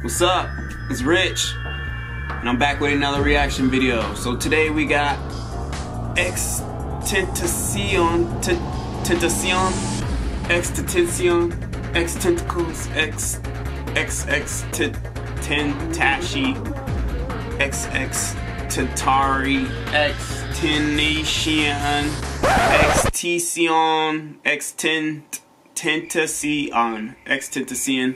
What's up? It's Rich, and I'm back with another reaction video. So today we got X-Tentacion, X-Tentacles, X-Tentashi, X-Tentari, X-Tenation, X-Tentacion, X-Tentacion, X-Tentacion,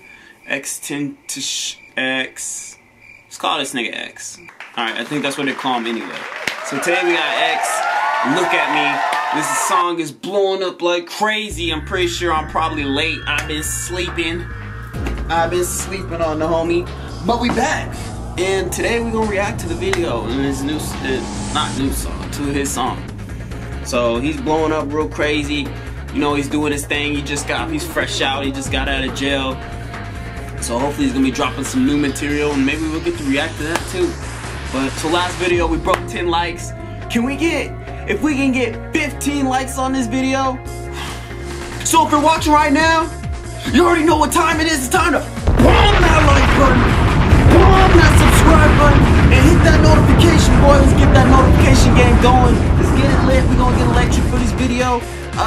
X. Let's call this nigga X. Alright, I think that's what they call him anyway. So today we got X. Look at me. This song is blowing up like crazy. I'm pretty sure I'm probably late. I've been sleeping on the homie. But we back. And today we're gonna react to the video and his new, to his song. So he's blowing up real crazy. You know, he's doing his thing. He's fresh out. He just got out of jail. So hopefully he's gonna be dropping some new material and maybe we'll get to react to that too. But so last video we broke 10 likes. If we can get 15 likes on this video. So if you're watching right now, you already know what time it is. It's time to bomb that like button, bomb that subscribe button, and hit that notification, boy. Let's get that notification game going. Let's get it lit. We're gonna get electric for this video.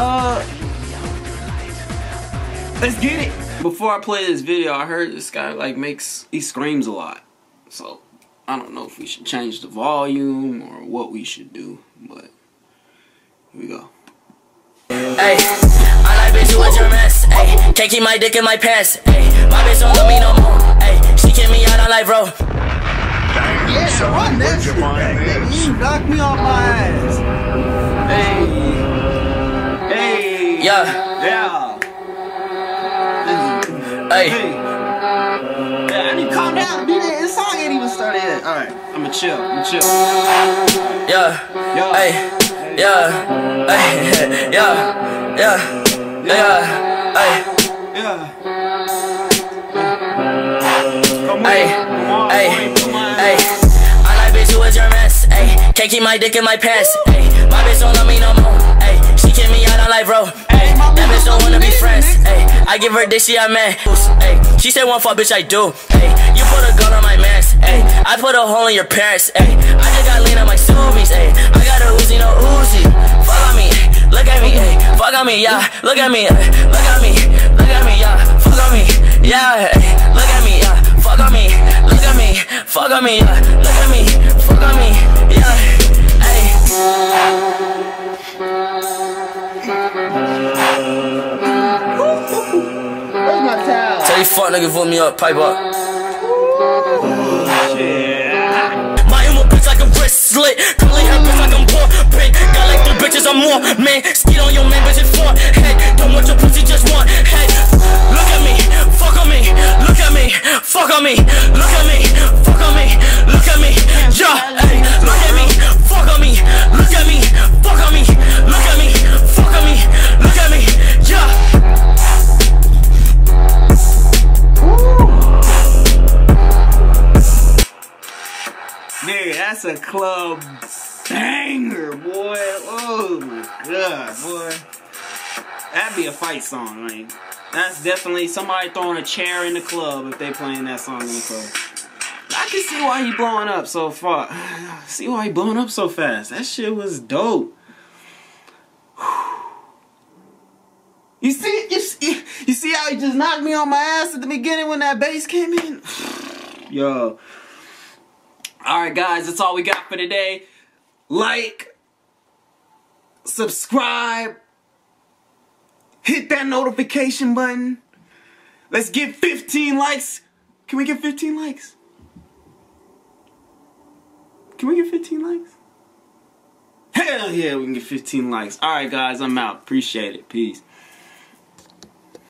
Let's get it. Before I play this video, I heard this guy he screams a lot. So I don't know if we should change the volume or what we should do, but here we go. Hey, I like bitch, you a your mess. Hey, can't keep my dick in my pants. Hey, my bitch don't love me no more. Hey, she kick me out on life, bro. Yeah, run that shit back, nigga. You knocked me off my ass. Hey. Yeah. Hey. Yeah, I need to calm down. This song ain't even started yet. Alright, I'ma chill. Yeah. Hey. Yeah. Hey. Yeah. Hey. Hey. I like bitch, you a your mess. Hey, can't keep my dick in my pants. Hey, my bitch don't love me no more. Hey, she kick me out on life, bro. Hey, that bitch don't wanna be friends. Hey, I give her dick, she a man. Hey, she said one fuck, bitch, I do. Hey, you put a gun on my mans. Hey, I put a hole in your parents. Hey, I just got lean on my Subies. Hey, I got a Uzi, no Uzi. Fuck on me, look at me. Hey, fuck on me, yeah. Look at me, look at me, yeah. Fuck on me, yeah. Hey, look at me, yeah. Fuck on me, look at me, fuck on me, yeah. Look at me, fuck on me, yeah. Hey. Where's my towel? Tell you fuck nigga put me up, pipe up. My emo bitch like a wrist slit. Curly hair bitch like I'm poor. Pink. Got like 3 bitches or more. Man, skeet on your man bitch it's 4. Hey, don't want your pussy, just want. Hey, look at me, fuck on me. Look at me, fuck on me. Look at me, fuck on me. Look at me, yeah. Hey, look at me, fuck on me. Look at me, fuck on me. Look at me, fuck on me. Look at me, yeah. Nigga, that's a club banger, boy. Oh my god, boy. That'd be a fight song, like. That's definitely somebody throwing a chair in the club if they playing that song in the club. I can see why he blowing up so far. See why he blowing up so fast. That shit was dope. You see how he just knocked me on my ass at the beginning when that bass came in? Yo. Alright guys, that's all we got for today. Like, subscribe, hit that notification button. Let's get 15 likes. Can we get 15 likes? Can we get 15 likes? Hell yeah, we can get 15 likes. Alright guys, I'm out. Appreciate it. Peace.